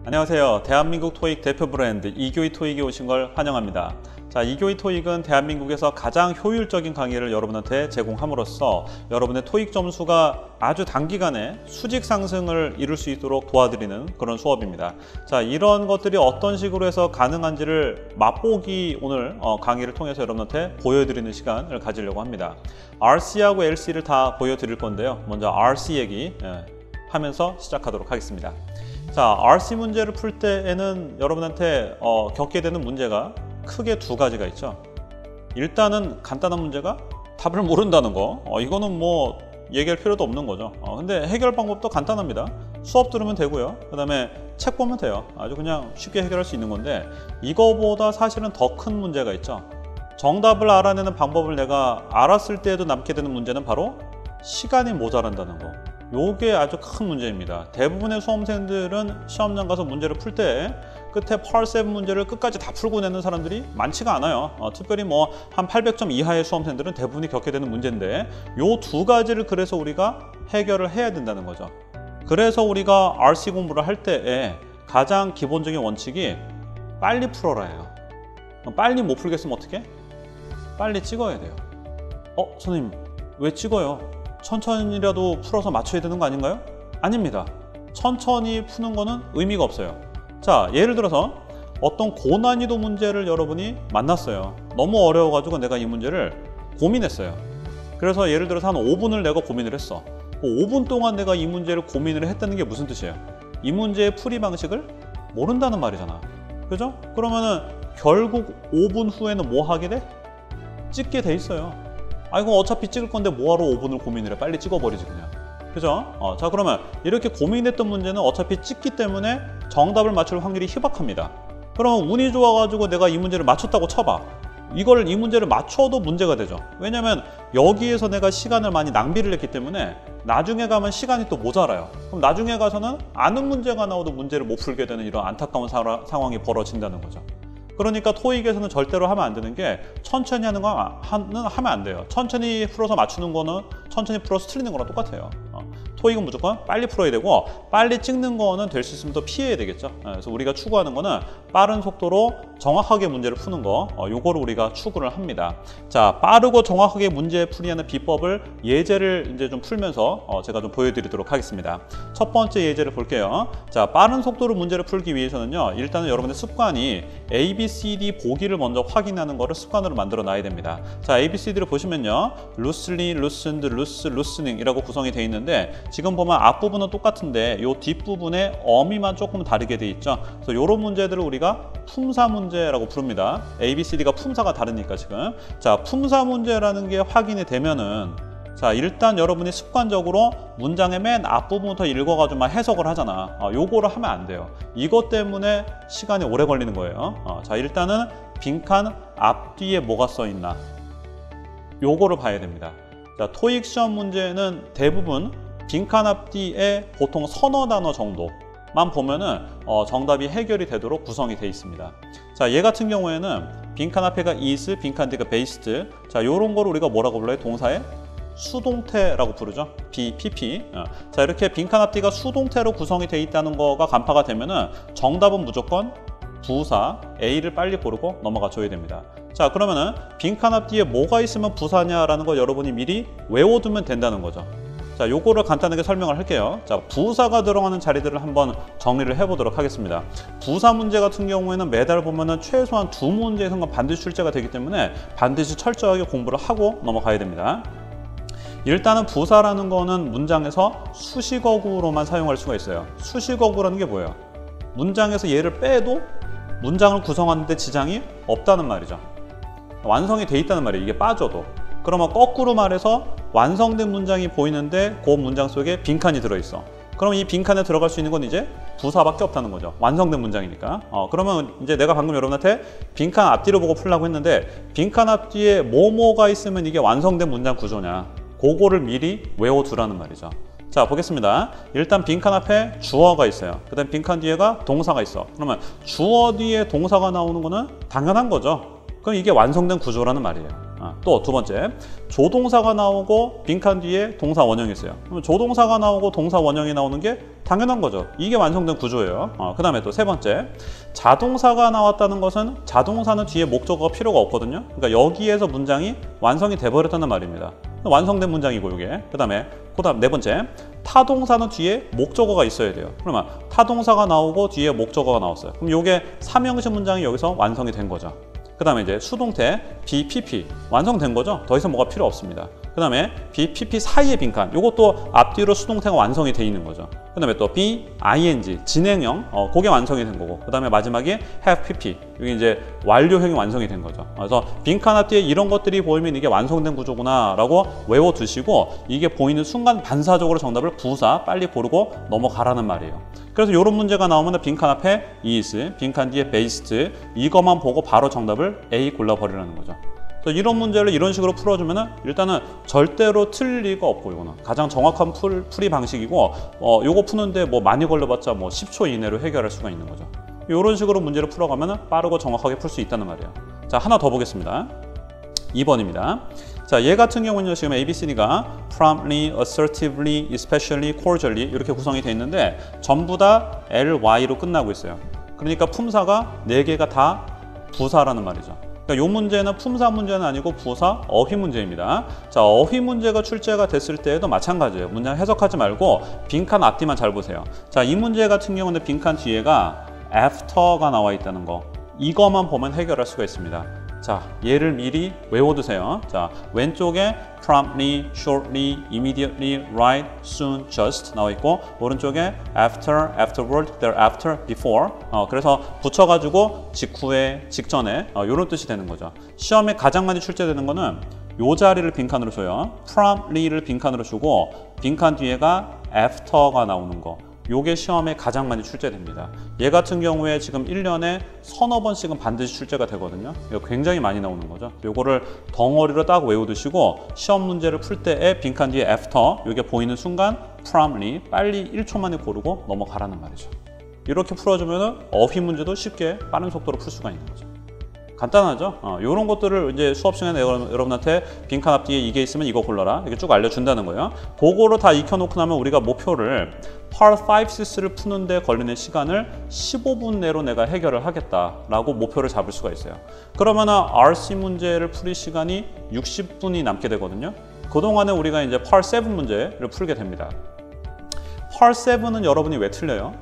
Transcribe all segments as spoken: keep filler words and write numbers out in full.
안녕하세요. 대한민국 토익 대표 브랜드 이교이 토익에 오신 걸 환영합니다. 자, 이교이 토익은 대한민국에서 가장 효율적인 강의를 여러분한테 제공함으로써 여러분의 토익 점수가 아주 단기간에 수직 상승을 이룰 수 있도록 도와드리는 그런 수업입니다. 자, 이런 것들이 어떤 식으로 해서 가능한지를 맛보기 오늘 어, 강의를 통해서 여러분한테 보여드리는 시간을 가지려고 합니다. 알씨하고 엘씨를 다 보여드릴 건데요. 먼저 알씨 얘기 예, 하면서 시작하도록 하겠습니다. 자, 알씨 문제를 풀 때에는 여러분한테 어, 겪게 되는 문제가 크게 두 가지가 있죠. 일단은 간단한 문제가 답을 모른다는 거. 어, 이거는 뭐 얘기할 필요도 없는 거죠. 어, 근데 해결 방법도 간단합니다. 수업 들으면 되고요. 그 다음에 책 보면 돼요. 아주 그냥 쉽게 해결할 수 있는 건데 이거보다 사실은 더 큰 문제가 있죠. 정답을 알아내는 방법을 내가 알았을 때에도 남게 되는 문제는 바로 시간이 모자란다는 거. 요게 아주 큰 문제입니다. 대부분의 수험생들은 시험장 가서 문제를 풀 때 끝에 파트 칠 문제를 끝까지 다 풀고 내는 사람들이 많지가 않아요. 어, 특별히 뭐 한 팔백 점 이하의 수험생들은 대부분이 겪게 되는 문제인데 요 두 가지를 그래서 우리가 해결을 해야 된다는 거죠. 그래서 우리가 알씨 공부를 할 때에 가장 기본적인 원칙이 빨리 풀어라예요. 빨리 못 풀겠으면 어떻게? 빨리 찍어야 돼요. 어? 선생님 왜 찍어요? 천천히라도 풀어서 맞춰야 되는 거 아닌가요? 아닙니다. 천천히 푸는 거는 의미가 없어요. 자, 예를 들어서 어떤 고난이도 문제를 여러분이 만났어요. 너무 어려워가지고 내가 이 문제를 고민했어요. 그래서 예를 들어서 한 오 분을 내가 고민을 했어. 오 분 동안 내가 이 문제를 고민을 했다는 게 무슨 뜻이에요? 이 문제의 풀이 방식을 모른다는 말이잖아. 그죠? 그러면은 결국 오 분 후에는 뭐 하게 돼? 찍게 돼 있어요. 아이고 어차피 찍을 건데 뭐하러 오 분을 고민을 해. 빨리 찍어버리지 그냥. 그죠? 어, 자, 그러면 이렇게 고민했던 문제는 어차피 찍기 때문에 정답을 맞출 확률이 희박합니다. 그러면 운이 좋아가지고 내가 이 문제를 맞췄다고 쳐봐. 이걸 이 문제를 맞춰도 문제가 되죠. 왜냐면 여기에서 내가 시간을 많이 낭비를 했기 때문에 나중에 가면 시간이 또 모자라요. 그럼 나중에 가서는 아는 문제가 나와도 문제를 못 풀게 되는 이런 안타까운 사, 상황이 벌어진다는 거죠. 그러니까 토익에서는 절대로 하면 안 되는 게 천천히 하는 거는 하면 안 돼요. 천천히 풀어서 맞추는 거는 천천히 풀어서 틀리는 거랑 똑같아요. 어. 토익은 무조건 빨리 풀어야 되고 빨리 찍는 거는 될 수 있으면 더 피해야 되겠죠. 그래서 우리가 추구하는 거는 빠른 속도로 정확하게 문제를 푸는 거, 어, 요거를 우리가 추구를 합니다. 자, 빠르고 정확하게 문제 풀이하는 비법을 예제를 이제 좀 풀면서 어, 제가 좀 보여드리도록 하겠습니다. 첫 번째 예제를 볼게요. 자, 빠른 속도로 문제를 풀기 위해서는요, 일단은 여러분의 습관이 A, B, C, D 보기를 먼저 확인하는 거를 습관으로 만들어 놔야 됩니다. 자, A, B, C, D를 보시면요, loosely, loosened, loose, loosening 이라고 구성이 되어 있는데 지금 보면 앞부분은 똑같은데 이 뒷부분에 어미만 조금 다르게 돼 있죠. 그래서 이런 문제들을 우리가 품사 문제라고 부릅니다. A, B, C, D가 품사가 다르니까 지금. 자, 품사 문제라는 게 확인이 되면은 자, 일단 여러분이 습관적으로 문장의 맨 앞부분부터 읽어가지고 해석을 하잖아. 어, 요거를 하면 안 돼요. 이것 때문에 시간이 오래 걸리는 거예요. 어, 자, 일단은 빈칸 앞뒤에 뭐가 써 있나 요거를 봐야 됩니다. 자, 토익 시험 문제는 대부분 빈칸 앞뒤에 보통 서너 단어 정도만 보면은 어, 정답이 해결이 되도록 구성이 되어 있습니다. 자, 얘 같은 경우에는 빈칸 앞에가 is, 빈칸 뒤가 based. 자, 요런 거를 우리가 뭐라고 불러요? 동사의 수동태라고 부르죠. B, P P. 어. 자, 이렇게 빈칸 앞뒤가 수동태로 구성이 되어 있다는 거가 간파가 되면은 정답은 무조건 부사 A를 빨리 고르고 넘어가 줘야 됩니다. 자, 그러면은 빈칸 앞뒤에 뭐가 있으면 부사냐라는 거 여러분이 미리 외워두면 된다는 거죠. 자, 요거를 간단하게 설명을 할게요. 자, 부사가 들어가는 자리들을 한번 정리를 해보도록 하겠습니다. 부사 문제 같은 경우에는 매달 보면은 최소한 두 문제 이상은 반드시 출제가 되기 때문에 반드시 철저하게 공부를 하고 넘어가야 됩니다. 일단은 부사라는 거는 문장에서 수식어구로만 사용할 수가 있어요. 수식어구라는 게 뭐예요? 문장에서 얘를 빼도 문장을 구성하는데 지장이 없다는 말이죠. 완성이 돼 있다는 말이에요. 이게 빠져도. 그러면 거꾸로 말해서 완성된 문장이 보이는데 그 문장 속에 빈칸이 들어있어. 그럼 이 빈칸에 들어갈 수 있는 건 이제 부사밖에 없다는 거죠. 완성된 문장이니까. 어, 그러면 이제 내가 방금 여러분한테 빈칸 앞뒤로 보고 풀라고 했는데 빈칸 앞뒤에 뭐뭐가 있으면 이게 완성된 문장 구조냐. 그거를 미리 외워두라는 말이죠. 자, 보겠습니다. 일단 빈칸 앞에 주어가 있어요. 그 다음 빈칸 뒤에가 동사가 있어. 그러면 주어 뒤에 동사가 나오는 거는 당연한 거죠. 그럼 이게 완성된 구조라는 말이에요. 어. 또 두 번째, 조동사가 나오고 빈칸 뒤에 동사 원형이 있어요. 그러면 조동사가 나오고 동사 원형이 나오는 게 당연한 거죠. 이게 완성된 구조예요. 어, 그 다음에 또 세 번째, 자동사가 나왔다는 것은 자동사는 뒤에 목적어가 필요가 없거든요. 그러니까 여기에서 문장이 완성이 돼버렸다는 말입니다. 완성된 문장이고 이게. 그 다음에 그다음 네 번째, 타동사는 뒤에 목적어가 있어야 돼요. 그러면 타동사가 나오고 뒤에 목적어가 나왔어요. 그럼 이게 삼형식 문장이 여기서 완성이 된 거죠. 그 다음에 이제 수동태 비피피 완성된 거죠. 더 이상 뭐가 필요 없습니다. 그 다음에 비피피 사이의 빈칸, 이것도 앞뒤로 수동태가 완성이 돼 있는 거죠. 그 다음에 또 비 아이엔지 진행형, 어, 그게 완성이 된 거고, 그 다음에 마지막에 have pp, 이게 이제 완료형이 완성이 된 거죠. 그래서 빈칸 앞뒤에 이런 것들이 보이면 이게 완성된 구조구나 라고 외워두시고, 이게 보이는 순간 반사적으로 정답을 부사 빨리 고르고 넘어가라는 말이에요. 그래서 이런 문제가 나오면 빈칸 앞에 is, 빈칸 뒤에 based, 이것만 보고 바로 정답을 A 골라버리라는 거죠. 그래서 이런 문제를 이런 식으로 풀어주면 일단은 절대로 틀릴 리가 없고, 이거는 가장 정확한 풀, 풀이 방식이고, 어, 요거 푸는데 뭐 많이 걸려봤자 뭐 십 초 이내로 해결할 수가 있는 거죠. 이런 식으로 문제를 풀어가면 빠르고 정확하게 풀 수 있다는 말이에요. 자, 하나 더 보겠습니다. 이 번입니다. 자, 얘 같은 경우는요, 지금 A, B, C, D가 promptly, assertively, especially, cordially 이렇게 구성이 되어 있는데 전부 다 엘 와이로 끝나고 있어요. 그러니까 품사가 네 개가 다 부사라는 말이죠. 그러니까 이 문제는 품사 문제는 아니고 부사, 어휘 문제입니다. 자, 어휘 문제가 출제가 됐을 때에도 마찬가지예요. 문장 해석하지 말고 빈칸 앞뒤만 잘 보세요. 자, 이 문제 같은 경우는 빈칸 뒤에가 after가 나와 있다는 거, 이거만 보면 해결할 수가 있습니다. 자, 얘를 미리 외워두세요. 자, 왼쪽에 promptly, shortly, immediately, right, soon, just 나와 있고, 오른쪽에 after, afterward, thereafter, before. 어, 그래서 붙여가지고 직후에, 직전에 어, 이런 뜻이 되는 거죠. 시험에 가장 많이 출제되는 거는 요 자리를 빈칸으로 줘요. promptly를 빈칸으로 주고 빈칸 뒤에가 after가 나오는 거. 요게 시험에 가장 많이 출제됩니다. 얘 같은 경우에 지금 일 년에 서너 번씩은 반드시 출제가 되거든요. 이거 굉장히 많이 나오는 거죠. 요거를 덩어리로 딱 외워두시고 시험 문제를 풀 때에 빈칸 뒤에 after, 요게 보이는 순간 promptly, 빨리 일 초 만에 고르고 넘어가라는 말이죠. 이렇게 풀어주면 어휘 문제도 쉽게 빠른 속도로 풀 수가 있는 거죠. 간단하죠? 어, 이런 것들을 이제 수업 시간에 여러분한테 빈칸 앞뒤에 이게 있으면 이거 골라라 이렇게 쭉 알려준다는 거예요. 그거로 다 익혀놓고 나면 우리가 목표를 Part 오, 육를 푸는데 걸리는 시간을 십오 분 내로 내가 해결을 하겠다라고 목표를 잡을 수가 있어요. 그러면 알씨 문제를 풀이 시간이 육십 분이 남게 되거든요. 그동안에 우리가 이제 Part 칠 문제를 풀게 됩니다. Part 칠은 여러분이 왜 틀려요?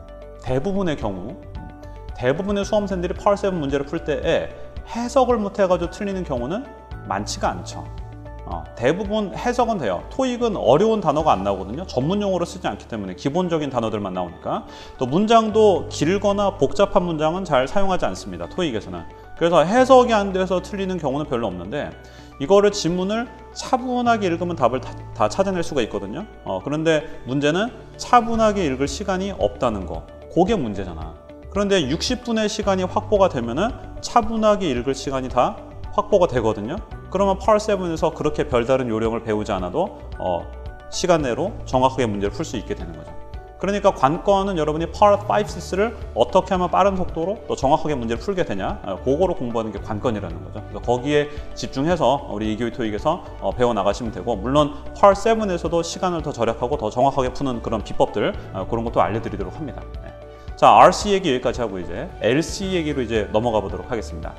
대부분의 경우 대부분의 수험생들이 Part 칠 문제를 풀 때에 해석을 못해가지고 틀리는 경우는 많지가 않죠. 어, 대부분 해석은 돼요. 토익은 어려운 단어가 안 나오거든요. 전문 용어로 쓰지 않기 때문에 기본적인 단어들만 나오니까. 또 문장도 길거나 복잡한 문장은 잘 사용하지 않습니다. 토익에서는. 그래서 해석이 안 돼서 틀리는 경우는 별로 없는데, 이거를 지문을 차분하게 읽으면 답을 다, 다 찾아낼 수가 있거든요. 어, 그런데 문제는 차분하게 읽을 시간이 없다는 거. 그게 문제잖아. 그런데 육십 분의 시간이 확보가 되면은 차분하게 읽을 시간이 다 확보가 되거든요. 그러면 Part 칠에서 그렇게 별다른 요령을 배우지 않아도 어, 시간 내로 정확하게 문제를 풀 수 있게 되는 거죠. 그러니까 관건은 여러분이 Part 오, 육을 어떻게 하면 빠른 속도로 또 정확하게 문제를 풀게 되냐, 어, 그거를 공부하는 게 관건이라는 거죠. 그래서 거기에 집중해서 우리 이교이 토익에서 어, 배워나가시면 되고, 물론 Part 칠에서도 시간을 더 절약하고 더 정확하게 푸는 그런 비법들, 어, 그런 것도 알려드리도록 합니다. 네. 자, 알씨 얘기 여기까지 하고 이제 엘씨 얘기로 이제 넘어가 보도록 하겠습니다.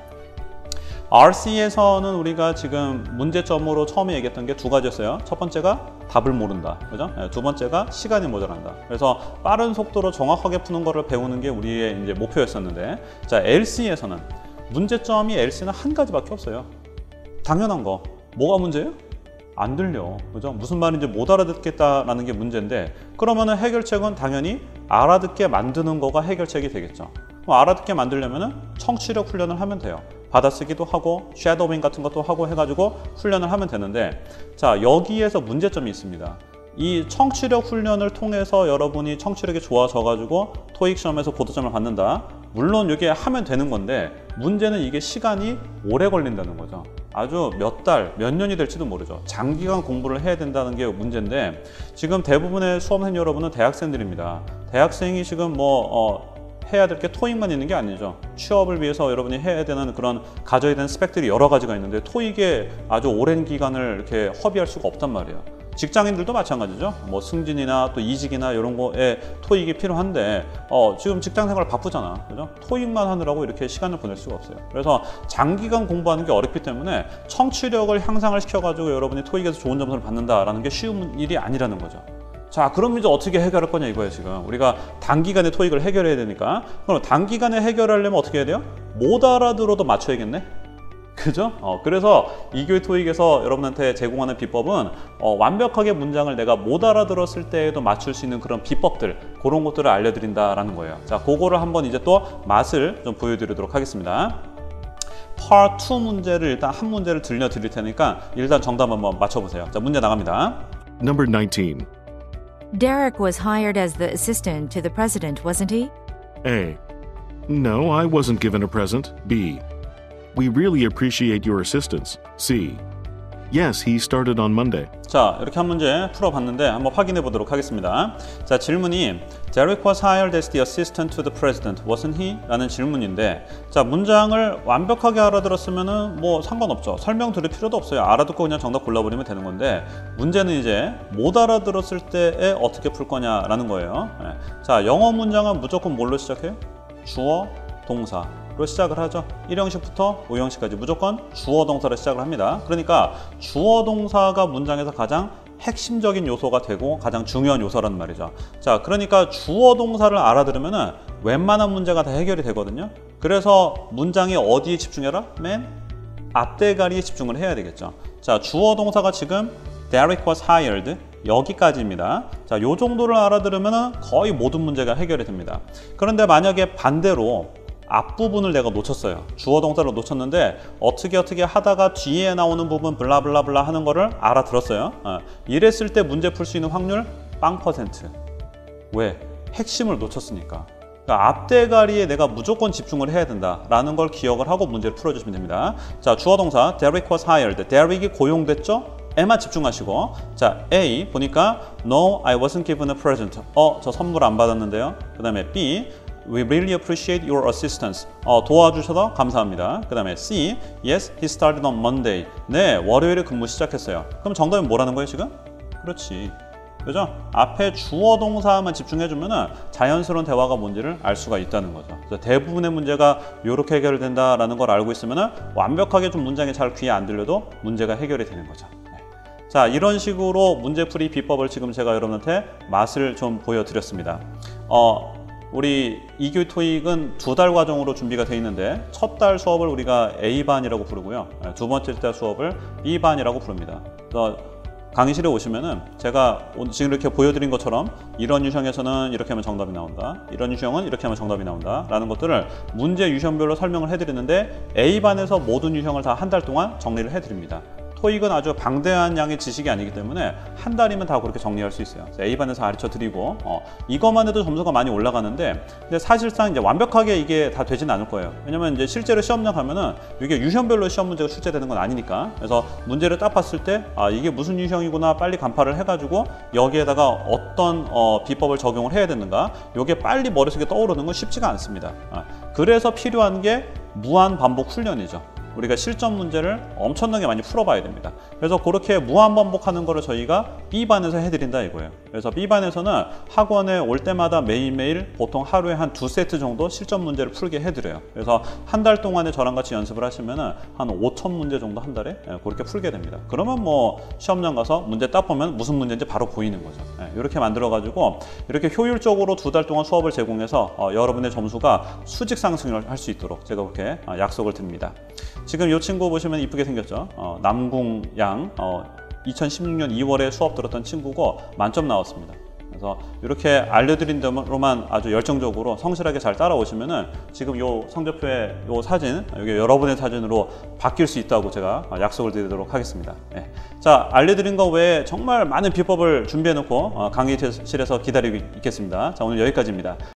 알씨에서는 우리가 지금 문제점으로 처음에 얘기했던 게 두 가지였어요. 첫 번째가 답을 모른다, 그죠? 두 번째가 시간이 모자란다. 그래서 빠른 속도로 정확하게 푸는 거를 배우는 게 우리의 이제 목표였었는데, 자, 엘씨에서는 문제점이 엘씨는 한 가지밖에 없어요. 당연한 거. 뭐가 문제예요? 안 들려, 그죠? 무슨 말인지 못 알아듣겠다라는 게 문제인데, 그러면은 해결책은 당연히 알아듣게 만드는 거가 해결책이 되겠죠. 그럼 알아듣게 만들려면은 청취력 훈련을 하면 돼요. 받아쓰기도 하고 쉐도잉 같은 것도 하고 해가지고 훈련을 하면 되는데, 자, 여기에서 문제점이 있습니다. 이 청취력 훈련을 통해서 여러분이 청취력이 좋아져가지고 토익 시험에서 고득점을 받는다. 물론 이게 하면 되는 건데, 문제는 이게 시간이 오래 걸린다는 거죠. 아주 몇 달, 몇 년이 될지도 모르죠. 장기간 공부를 해야 된다는 게 문제인데, 지금 대부분의 수험생 여러분은 대학생들입니다. 대학생이 지금 뭐 어, 해야 될 게 토익만 있는 게 아니죠. 취업을 위해서 여러분이 해야 되는 그런 가져야 되는 스펙들이 여러 가지가 있는데 토익에 아주 오랜 기간을 이렇게 허비할 수가 없단 말이에요. 직장인들도 마찬가지죠. 뭐 승진이나 또 이직이나 이런 거에 토익이 필요한데 어, 지금 직장 생활 바쁘잖아. 그죠? 토익만 하느라고 이렇게 시간을 보낼 수가 없어요. 그래서 장기간 공부하는 게 어렵기 때문에 청취력을 향상을 시켜가지고 여러분이 토익에서 좋은 점수를 받는다라는 게 쉬운 일이 아니라는 거죠. 자, 그럼 이제 어떻게 해결할 거냐 이거예요. 지금 우리가 단기간에 토익을 해결해야 되니까 그럼 단기간에 해결하려면 어떻게 해야 돼요? 못 알아들어도 맞춰야겠네. 그죠? 어, 그래서 이교의 토익에서 여러분한테 제공하는 비법은 어, 완벽하게 문장을 내가 못 알아들었을 때에도 맞출 수 있는 그런 비법들, 그런 것들을 알려드린다라는 거예요. 자, 그거를 한번 이제 또 맛을 좀 보여드리도록 하겠습니다. 파트 이 문제를 일단 한 문제를 들려드릴 테니까 일단 정답 한번 맞춰보세요. 자, 문제 나갑니다. Number nineteen. Derek was hired as the assistant to the president, wasn't he? A. No, I wasn't given a present. B. We really appreciate your assistance. C. Yes, he started on Monday. 자, 이렇게 한 문제 풀어봤는데 한번 확인해 보도록 하겠습니다. 자, 질문이 Derek was hired as the assistant to the president, wasn't he? 라는 질문인데 자, 문장을 완벽하게 알아들었으면은 뭐 상관없죠. 설명 들을 필요도 없어요. 알아듣고 그냥 정답 골라버리면 되는 건데 문제는 이제 못 알아들었을 때에 어떻게 풀 거냐라는 거예요. 네. 자, 영어 문장은 무조건 뭘로 시작해요? 주어, 동사. 로 시작을 하죠. 일 형식부터 오 형식까지 무조건 주어 동사로 시작을 합니다. 그러니까 주어 동사가 문장에서 가장 핵심적인 요소가 되고 가장 중요한 요소라는 말이죠. 자, 그러니까 주어 동사를 알아들으면은 웬만한 문제가 다 해결이 되거든요. 그래서 문장이 어디에 집중해라? 맨 앞대가리에 집중을 해야 되겠죠. 자, 주어 동사가 지금 Derek was hired 여기까지입니다. 자, 요 정도를 알아들으면은 거의 모든 문제가 해결이 됩니다. 그런데 만약에 반대로 앞부분을 내가 놓쳤어요. 주어 동사를 놓쳤는데 어떻게 어떻게 하다가 뒤에 나오는 부분 블라블라블라 하는 거를 알아들었어요. 어. 이랬을 때 문제 풀 수 있는 확률 빵 퍼센트. 왜? 핵심을 놓쳤으니까. 그러니까 앞대가리에 내가 무조건 집중을 해야 된다라는 걸 기억을 하고 문제를 풀어주시면 됩니다. 자, 주어 동사 Derek was hired. Derek이 고용됐죠? 에만 집중하시고 자, A 보니까 No, I wasn't given a present. 어, 저 선물 안 받았는데요. 그 다음에 B We really appreciate your assistance. 어, 도와주셔서 감사합니다. 그 다음에 C. Yes, he started on Monday. 네, 월요일에 근무 시작했어요. 그럼 정답은 뭐라는 거예요, 지금? 그렇지. 그죠? 앞에 주어 동사만 집중해주면 자연스러운 대화가 뭔지를 알 수가 있다는 거죠. 그래서 대부분의 문제가 이렇게 해결된다라는 걸 알고 있으면 완벽하게 좀 문장이 잘 귀에 안 들려도 문제가 해결이 되는 거죠. 네. 자, 이런 식으로 문제풀이 비법을 지금 제가 여러분한테 맛을 좀 보여드렸습니다. 어, 우리 이교의 토익은 두 달 과정으로 준비가 되어 있는데 첫 달 수업을 우리가 A반이라고 부르고요. 두 번째 달 수업을 B반이라고 부릅니다. 그래서 강의실에 오시면은 제가 지금 이렇게 보여드린 것처럼 이런 유형에서는 이렇게 하면 정답이 나온다. 이런 유형은 이렇게 하면 정답이 나온다. 라는 것들을 문제 유형별로 설명을 해드리는데 A반에서 모든 유형을 다 한 달 동안 정리를 해드립니다. 토익은 아주 방대한 양의 지식이 아니기 때문에 한 달이면 다 그렇게 정리할 수 있어요. A반에서 가르쳐 드리고 어, 이것만 해도 점수가 많이 올라가는데 근데 사실상 이제 완벽하게 이게 다 되진 않을 거예요. 왜냐면 이제 실제로 시험장 가면은 이게 유형별로 시험 문제가 출제되는 건 아니니까. 그래서 문제를 딱 봤을 때 아, 이게 무슨 유형이구나 빨리 간파를 해가지고 여기에다가 어떤 어, 비법을 적용을 해야 되는가 이게 빨리 머릿속에 떠오르는 건 쉽지가 않습니다. 아, 그래서 필요한 게 무한 반복 훈련이죠. 우리가 실전 문제를 엄청나게 많이 풀어봐야 됩니다. 그래서 그렇게 무한반복하는 거를 저희가 B반에서 해드린다 이거예요. 그래서 B반에서는 학원에 올 때마다 매일매일 보통 하루에 한 두 세트 정도 실전 문제를 풀게 해드려요. 그래서 한 달 동안에 저랑 같이 연습을 하시면 한 오천 문제 정도 한 달에 그렇게 풀게 됩니다. 그러면 뭐 시험장 가서 문제 딱 보면 무슨 문제인지 바로 보이는 거죠. 이렇게 만들어가지고 이렇게 효율적으로 두 달 동안 수업을 제공해서 여러분의 점수가 수직 상승을 할 수 있도록 제가 그렇게 약속을 드립니다. 지금 이 친구 보시면 이쁘게 생겼죠. 어, 남궁양 어, 이천십육 년 이월에 수업 들었던 친구고 만점 나왔습니다. 그래서 이렇게 알려드린 대로만 아주 열정적으로 성실하게 잘 따라오시면은 지금 요 성적표의 요 사진, 이게 여러분의 사진으로 바뀔 수 있다고 제가 약속을 드리도록 하겠습니다. 네. 자, 알려드린 거 외에 정말 많은 비법을 준비해 놓고 강의실에서 기다리고 있겠습니다. 자, 오늘 여기까지입니다.